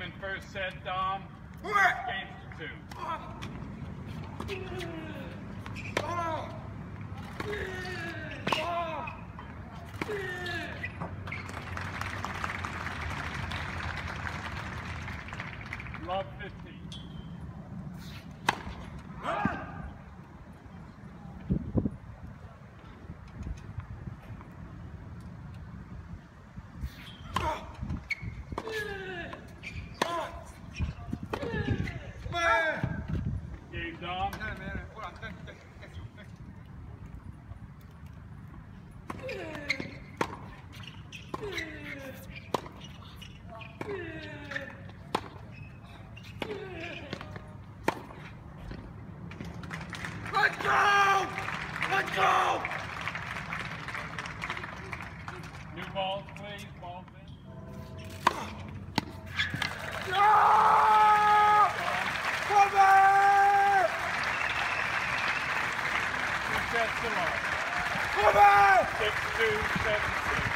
game in first set, Damm. Games to 2. Love 15. Game, Damm. Let's go! Let's go! New balls, please. Balls in. No! Cover! 2 sets to love. Cover! 6-2, 7-6.